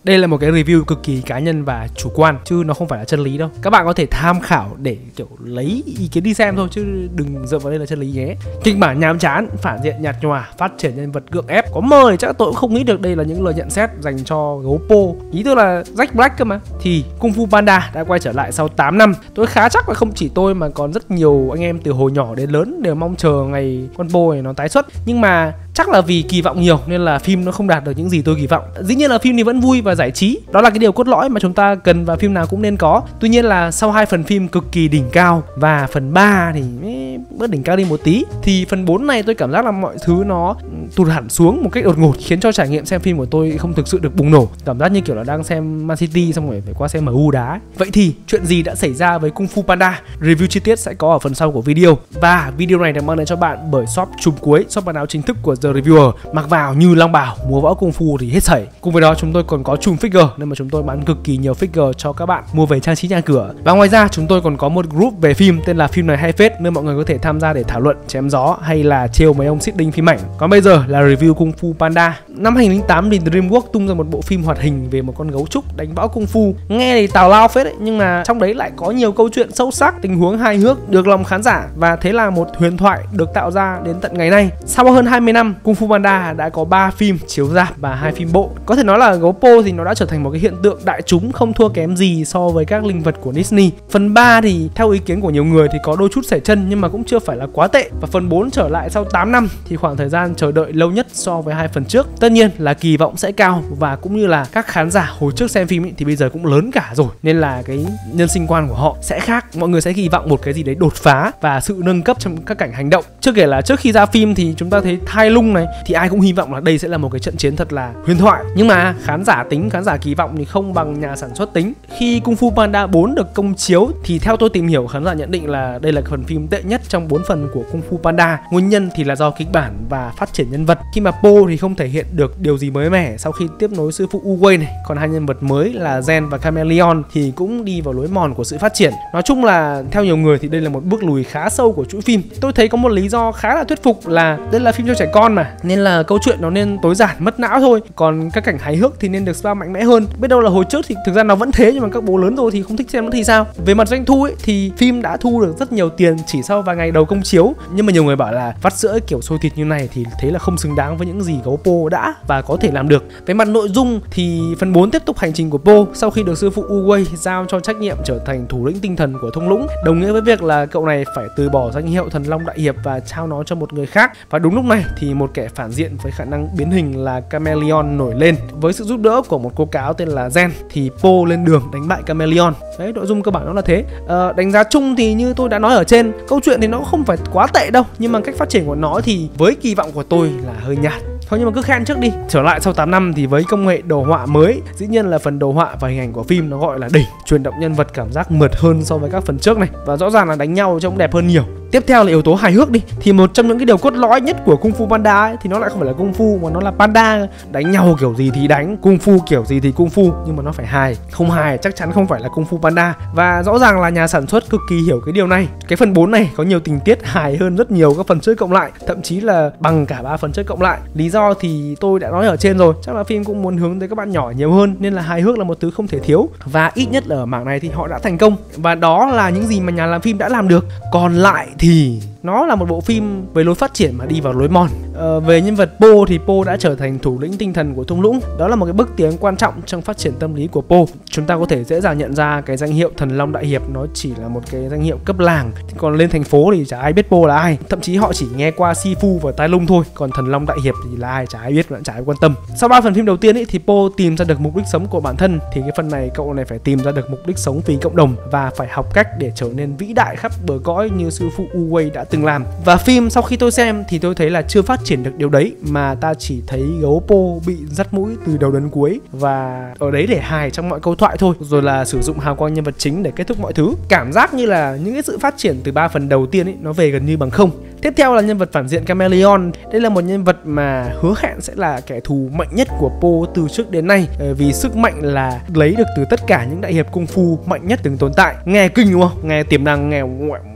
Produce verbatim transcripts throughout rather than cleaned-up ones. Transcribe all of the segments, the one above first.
Đây là một cái review cực kỳ cá nhân và chủ quan, chứ nó không phải là chân lý đâu. Các bạn có thể tham khảo để kiểu lấy ý kiến đi xem thôi, chứ đừng dựa vào đây là chân lý nhé. Kịch bản nhàm chán, phản diện nhạt nhòa, phát triển nhân vật gượng ép. Có mơ thì chắc tôi cũng không nghĩ được đây là những lời nhận xét dành cho gấu Po. Ý tôi là Jack Black cơ mà. Thì Kung Fu Panda đã quay trở lại sau tám năm. Tôi khá chắc là không chỉ tôi mà còn rất nhiều anh em từ hồi nhỏ đến lớn đều mong chờ ngày con Po này nó tái xuất. Nhưng mà chắc là vì kỳ vọng nhiều nên là phim nó không đạt được những gì tôi kỳ vọng. Dĩ nhiên là phim thì vẫn vui và giải trí, đó là cái điều cốt lõi mà chúng ta cần và phim nào cũng nên có. Tuy nhiên là sau hai phần phim cực kỳ đỉnh cao và phần ba thì bớt đỉnh cao đi một tí, thì phần bốn này tôi cảm giác là mọi thứ nó tụt hẳn xuống một cách đột ngột, khiến cho trải nghiệm xem phim của tôi không thực sự được bùng nổ. Cảm giác như kiểu là đang xem Man City xong rồi phải qua xem em u đá. Vậy thì chuyện gì đã xảy ra với Kung Fu Panda? Review chi tiết sẽ có ở phần sau của video. Và video này được mang đến cho bạn bởi shop chùm cuối, shop quần áo chính thức của The Reviewer. Mặc vào như long bào, múa võ Kung Fu thì hết sảy. Cùng với đó chúng tôi còn có chùm figure, nên mà chúng tôi bán cực kỳ nhiều figure cho các bạn mua về trang trí nhà cửa. Và ngoài ra chúng tôi còn có một group về phim tên là Phim Này Hay Phết, nơi mọi người có thể tham gia để thảo luận, chém gió hay là trêu mấy ông seeding phim ảnh. Còn bây giờ là review Kung Fu Panda. Năm hai không không tám thì DreamWorks tung ra một bộ phim hoạt hình về một con gấu trúc đánh võ Kung Fu. Nghe thì tào lao phết đấy, nhưng mà trong đấy lại có nhiều câu chuyện sâu sắc, tình huống hài hước được lòng khán giả, và thế là một huyền thoại được tạo ra đến tận ngày nay. Sau hơn hai mươi năm, Kung Fu Panda đã có ba phim chiếu rạp và hai phim bộ. Có thể nói là gấu Po thì nó đã trở thành một cái hiện tượng đại chúng không thua kém gì so với các linh vật của Disney. Phần ba thì theo ý kiến của nhiều người thì có đôi chút xẻ chân, nhưng mà cũng chưa phải là quá tệ. Và phần bốn trở lại sau tám năm thì khoảng thời gian chờ đợi lâu nhất so với hai phần trước. Tất nhiên là kỳ vọng sẽ cao, và cũng như là các khán giả hồi trước xem phim ý, thì bây giờ cũng lớn cả rồi, nên là cái nhân sinh quan của họ sẽ khác. Mọi người sẽ kỳ vọng một cái gì đấy đột phá và sự nâng cấp trong các cảnh hành động. Chưa kể là trước khi ra phim thì chúng ta thấy Tai Lung này, thì ai cũng hy vọng là đây sẽ là một cái trận chiến thật là huyền thoại. Nhưng mà khán giả tính, khán giả kỳ vọng thì không bằng nhà sản xuất tính. Khi Kung Fu Panda bốn được công chiếu thì theo tôi tìm hiểu, khán giả nhận định là đây là phần phim tệ nhất trong bốn phần của Kung Fu Panda. Nguyên nhân thì là do kịch bản và phát triển nhân vật, khi mà Po thì không thể hiện được điều gì mới mẻ sau khi tiếp nối sư phụ Uwei này. Còn hai nhân vật mới là Zen và Chameleon thì cũng đi vào lối mòn của sự phát triển. Nói chung là theo nhiều người thì đây là một bước lùi khá sâu của chuỗi phim. Tôi thấy có một lý do khá là thuyết phục là đây là phim cho trẻ con mà, nên là câu chuyện nó nên tối giản mất não thôi, còn các cảnh hài hước thì nên được spa mạnh mẽ hơn. Biết đâu là hồi trước thì thực ra nó vẫn thế, nhưng mà các bố lớn rồi thì không thích xem nó thì sao. Về mặt doanh thu ấy, thì phim đã thu được rất nhiều tiền chỉ sau vài ngày đầu công chiếu, nhưng mà nhiều người bảo là vắt sữa kiểu sôi thịt như này thì thấy là không xứng đáng với những gì gấu Po đã và có thể làm được. Về mặt nội dung thì phần bốn tiếp tục hành trình của Po sau khi được sư phụ Uwei giao cho trách nhiệm trở thành thủ lĩnh tinh thần của thung lũng, đồng nghĩa với việc là cậu này phải từ bỏ danh hiệu thần long đại hiệp và trao nó cho một người khác. Và đúng lúc này thì một kẻ phản diện với khả năng biến hình là Chameleon nổi lên. Với sự giúp đỡ của một cô cáo tên là Zen thì Po lên đường đánh bại Chameleon. Đấy, nội dung cơ bản nó là thế. à, Đánh giá chung thì như tôi đã nói ở trên, câu chuyện thì nó không phải quá tệ đâu, nhưng mà cách phát triển của nó thì với kỳ vọng của tôi là hơi nhạt. Thôi nhưng mà cứ khen trước đi. Trở lại sau tám năm thì với công nghệ đồ họa mới, dĩ nhiên là phần đồ họa và hình ảnh của phim nó gọi là đỉnh. Truyền động nhân vật cảm giác mượt hơn so với các phần trước này, và rõ ràng là đánh nhau trông đẹp hơn nhiều. Tiếp theo là yếu tố hài hước đi. Thì một trong những cái điều cốt lõi nhất của Kung Fu Panda ấy, thì nó lại không phải là Kung Fu mà nó là Panda. Đánh nhau kiểu gì thì đánh, Kung Fu kiểu gì thì Kung Fu, nhưng mà nó phải hài. Không hài chắc chắn không phải là Kung Fu Panda. Và rõ ràng là nhà sản xuất cực kỳ hiểu cái điều này. Cái phần bốn này có nhiều tình tiết hài hơn rất nhiều các phần trước cộng lại, thậm chí là bằng cả ba phần trước cộng lại. Lý do thì tôi đã nói ở trên rồi, chắc là phim cũng muốn hướng tới các bạn nhỏ nhiều hơn, nên là hài hước là một thứ không thể thiếu. Và ít nhất ở mảng này thì họ đã thành công, và đó là những gì mà nhà làm phim đã làm được. Còn lại thì nó là một bộ phim với lối phát triển mà đi vào lối mòn. ờ, Về nhân vật Po thì Po đã trở thành thủ lĩnh tinh thần của thung lũng. Đó là một cái bước tiến quan trọng trong phát triển tâm lý của Po. Chúng ta có thể dễ dàng nhận ra cái danh hiệu thần long đại hiệp nó chỉ là một cái danh hiệu cấp làng, còn lên thành phố thì chả ai biết Po là ai. Thậm chí họ chỉ nghe qua Sifu và Tai Lung thôi, còn thần long đại hiệp thì là ai chả ai biết và chả ai quan tâm. Sau ba phần phim đầu tiên ý, thì Po tìm ra được mục đích sống của bản thân, thì cái phần này cậu này phải tìm ra được mục đích sống vì cộng đồng và phải học cách để trở nên vĩ đại khắp bờ cõi như sư phụ Uwei đã từng làm. Và phim sau khi tôi xem thì tôi thấy là chưa phát triển được điều đấy, mà ta chỉ thấy gấu Po bị dắt mũi từ đầu đến cuối và ở đấy để hài trong mọi câu thoại thôi, rồi là sử dụng hào quang nhân vật chính để kết thúc mọi thứ. Cảm giác như là những cái sự phát triển từ ba phần đầu tiên ấy nó về gần như bằng không. Tiếp theo là nhân vật phản diện Chameleon. Đây là một nhân vật mà hứa hẹn sẽ là kẻ thù mạnh nhất của Po từ trước đến nay, vì sức mạnh là lấy được từ tất cả những đại hiệp Kung Fu mạnh nhất từng tồn tại. Nghe kinh đúng không? Nghe tiềm năng, nghe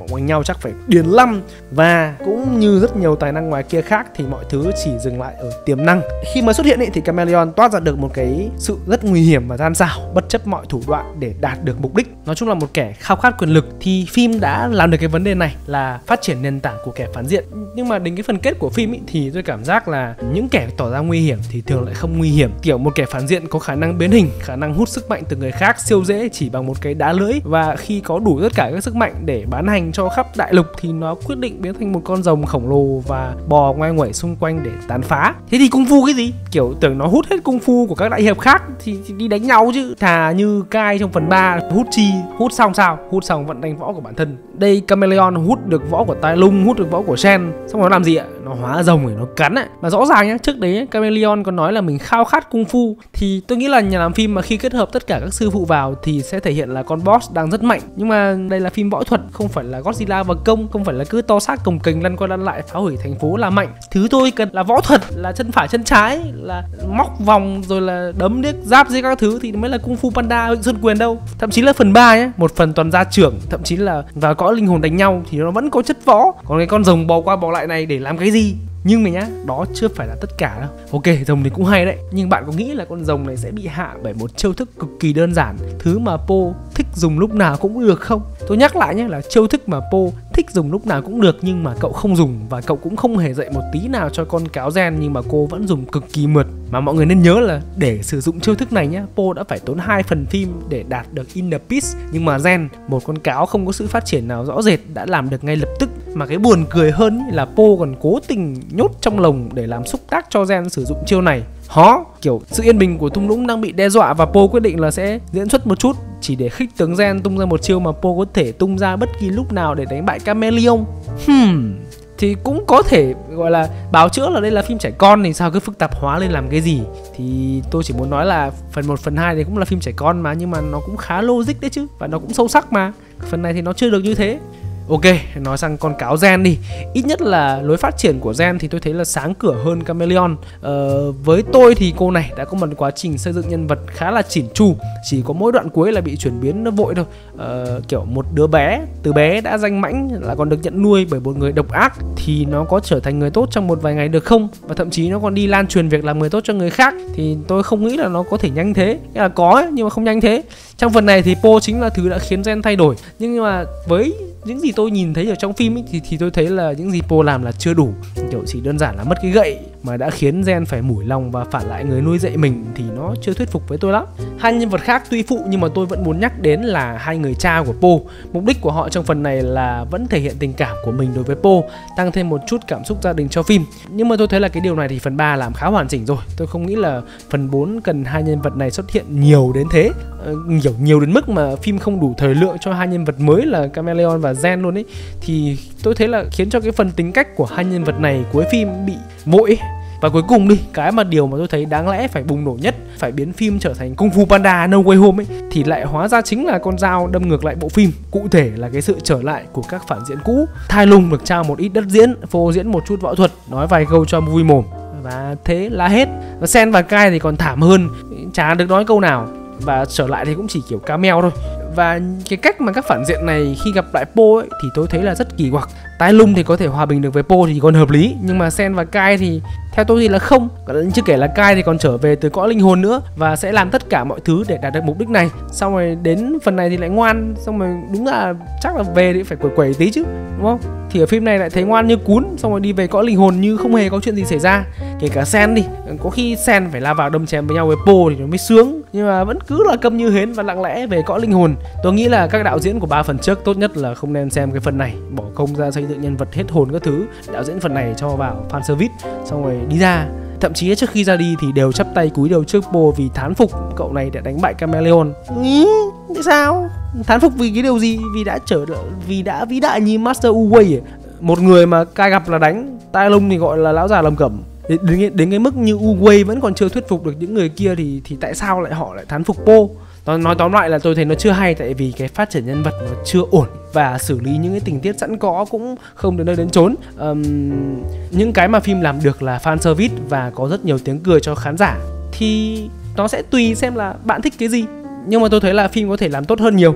oanh nhau chắc phải điên lắm. Và cũng như rất nhiều tài năng ngoài kia khác thì mọi thứ chỉ dừng lại ở tiềm năng. Khi mới xuất hiện ấy, thì Chameleon toát ra được một cái sự rất nguy hiểm và gian xảo, bất chấp mọi thủ đoạn để đạt được mục đích. Nói chung là một kẻ khao khát quyền lực. Thì phim đã làm được cái vấn đề này là phát triển nền tảng của kẻ phản diện. Nhưng mà đến cái phần kết của phim ấy, thì tôi cảm giác là những kẻ tỏ ra nguy hiểm thì thường lại không nguy hiểm. Kiểu một kẻ phản diện có khả năng biến hình, khả năng hút sức mạnh từ người khác siêu dễ chỉ bằng một cái đá lưỡi, và khi có đủ tất cả các sức mạnh để bán hành cho khắp đại lục thì nó quyết định biến thành một con rồng khổng lồ và bò ngoe nguẩy xung quanh để tàn phá. Thế thì cung phu cái gì? Kiểu tưởng nó hút hết cung phu của các đại hiệp khác thì, thì đi đánh nhau chứ. Thà như Kai trong phần ba hút chi, hút xong sao? Hút xong vẫn đánh võ của bản thân. Đây Chameleon hút được võ của Tai Lung, hút được võ của Shen, xong nó làm gì ạ? Nó hóa rồng để nó cắn ạ. Mà rõ ràng nhá, trước đấy Chameleon còn nói là mình khao khát cung phu. Thì tôi nghĩ là nhà làm phim mà khi kết hợp tất cả các sư phụ vào thì sẽ thể hiện là con boss đang rất mạnh. Nhưng mà đây là phim võ thuật, không phải là Godzilla và công, không phải là cứ to xác cồng kềnh lăn qua lăn lại phá hủy thành phố là mạnh. Thứ tôi cần là võ thuật, là chân phải chân trái, là móc vòng rồi là đấm điếc giáp dưới các thứ thì mới là cung phu panda Vịnh Xuân Quyền đâu. Thậm chí là phần ba nhé, một phần toàn gia trưởng, thậm chí là vào cõi linh hồn đánh nhau thì nó vẫn có chất võ. Còn cái con rồng bò qua bò lại này để làm cái gì? Nhưng mà nhá, đó chưa phải là tất cả đâu. Ok, rồng thì cũng hay đấy, nhưng bạn có nghĩ là con rồng này sẽ bị hạ bởi một chiêu thức cực kỳ đơn giản, thứ mà Po thích dùng lúc nào cũng được không? Tôi nhắc lại nhé, là chiêu thức mà Po thích dùng lúc nào cũng được nhưng mà cậu không dùng, và cậu cũng không hề dạy một tí nào cho con cáo gen, nhưng mà cô vẫn dùng cực kỳ mượt. Mà mọi người nên nhớ là để sử dụng chiêu thức này nhá, Po đã phải tốn hai phần phim để đạt được Inner Peace, nhưng mà Gen, một con cáo không có sự phát triển nào rõ rệt, đã làm được ngay lập tức. Mà cái buồn cười hơn là Po còn cố tình nhốt trong lồng để làm xúc tác cho Gen sử dụng chiêu này. Hó, kiểu sự yên bình của thung lũng đang bị đe dọa và Po quyết định là sẽ diễn xuất một chút chỉ để khích tướng Gen tung ra một chiêu mà Po có thể tung ra bất kỳ lúc nào để đánh bại Chameleon. Hmm, thì cũng có thể gọi là báo chữa là đây là phim trẻ con thì sao cứ phức tạp hóa lên làm cái gì. Thì tôi chỉ muốn nói là phần một, phần hai thì cũng là phim trẻ con mà, nhưng mà nó cũng khá logic đấy chứ, và nó cũng sâu sắc mà. Phần này thì nó chưa được như thế. Ok, nói sang con cáo Gen đi. Ít nhất là lối phát triển của Gen thì tôi thấy là sáng cửa hơn Chameleon. ờ, Với tôi thì cô này đã có một quá trình xây dựng nhân vật khá là chỉn chu. Chỉ có mỗi đoạn cuối là bị chuyển biến nó vội thôi. ờ, Kiểu một đứa bé, từ bé đã danh mãnh là còn được nhận nuôi bởi một người độc ác, thì nó có trở thành người tốt trong một vài ngày được không? Và thậm chí nó còn đi lan truyền việc làm người tốt cho người khác. Thì tôi không nghĩ là nó có thể nhanh thế. Nghĩa là có ấy, nhưng mà không nhanh thế. Trong phần này thì Po chính là thứ đã khiến Gen thay đổi. Nhưng mà với những gì tôi nhìn thấy ở trong phim ấy, thì, thì tôi thấy là những gì Po làm là chưa đủ. Kiểu chỉ đơn giản là mất cái gậy mà đã khiến Gen phải mủi lòng và phản lại người nuôi dạy mình thì nó chưa thuyết phục với tôi lắm. Hai nhân vật khác tuy phụ nhưng mà tôi vẫn muốn nhắc đến là hai người cha của Po. Mục đích của họ trong phần này là vẫn thể hiện tình cảm của mình đối với Po, tăng thêm một chút cảm xúc gia đình cho phim. Nhưng mà tôi thấy là cái điều này thì phần ba làm khá hoàn chỉnh rồi. Tôi không nghĩ là phần bốn cần hai nhân vật này xuất hiện nhiều đến thế. Ờ, nhiều, nhiều đến mức mà phim không đủ thời lượng cho hai nhân vật mới là Chameleon và Gen luôn ấy. Thì tôi thấy là khiến cho cái phần tính cách của hai nhân vật này cuối phim bị vội ấy. Và cuối cùng đi, cái mà điều mà tôi thấy đáng lẽ phải bùng nổ nhất, phải biến phim trở thành Kung Fu Panda No Way Home ấy, thì lại hóa ra chính là con dao đâm ngược lại bộ phim. Cụ thể là cái sự trở lại của các phản diện cũ. Tai Lung được trao một ít đất diễn, phô diễn một chút võ thuật, nói vài câu cho vui mồm, và thế là hết. Và Shen và Kai thì còn thảm hơn, chả được nói câu nào, và trở lại thì cũng chỉ kiểu cameo thôi. Và cái cách mà các phản diện này khi gặp lại Po ấy, thì tôi thấy là rất kỳ quặc. Tai Lung thì có thể hòa bình được với Po thì còn hợp lý, nhưng mà Shen và Kai thì theo tôi thì là không. Chưa kể là Kai thì còn trở về từ cõi linh hồn nữa và sẽ làm tất cả mọi thứ để đạt được mục đích này. Xong rồi đến phần này thì lại ngoan, xong rồi đúng là chắc là về thì phải quẩy quẩy tí chứ, đúng không? Thì ở phim này lại thấy ngoan như cún, xong rồi đi về cõi linh hồn như không hề có chuyện gì xảy ra. Kể cả Shen đi, có khi Shen phải lao vào đâm chém với nhau với Po thì nó mới sướng, nhưng mà vẫn cứ là câm như hến và lặng lẽ về cõi linh hồn. Tôi nghĩ là các đạo diễn của ba phần trước tốt nhất là không nên xem cái phần này, bỏ công ra xây dựng nhân vật hết hồn các thứ. Đạo diễn phần này cho vào fan service xong rồi đi ra. Thậm chí trước khi ra đi thì đều chắp tay cúi đầu trước Po vì thán phục cậu này đã đánh bại Chameleon. Ý, tại sao? Thán phục vì cái điều gì? Vì đã trở vì đã vĩ đại như Master Wu Wei. Một người mà Kai gặp là đánh, Tai Lung thì gọi là lão già lầm cẩm. Đến, đến, đến cái mức như Wu Wei vẫn còn chưa thuyết phục được những người kia thì thì tại sao lại họ lại thán phục Po? Nói, nói tóm lại là tôi thấy nó chưa hay, tại vì cái phát triển nhân vật nó chưa ổn và xử lý những cái tình tiết sẵn có cũng không đến nơi đến chốn. um, Những cái mà phim làm được là fan service và có rất nhiều tiếng cười cho khán giả, thì nó sẽ tùy xem là bạn thích cái gì. Nhưng mà tôi thấy là phim có thể làm tốt hơn nhiều.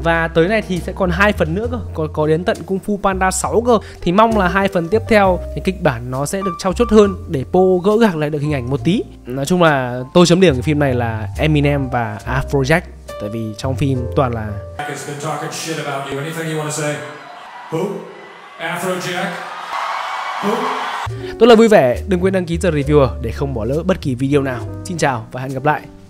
Và tới này thì sẽ còn hai phần nữa cơ, còn có đến tận Kung Fu Panda sáu cơ. Thì mong là hai phần tiếp theo thì kịch bản nó sẽ được trau chuốt hơn để Po gỡ gạc lại được hình ảnh một tí. Nói chung là tôi chấm điểm cái phim này là Eminem và Afrojack, tại vì trong phim toàn là Tôi là Vui Vẻ, đừng quên đăng ký giờ reviewer để không bỏ lỡ bất kỳ video nào. Xin chào và hẹn gặp lại.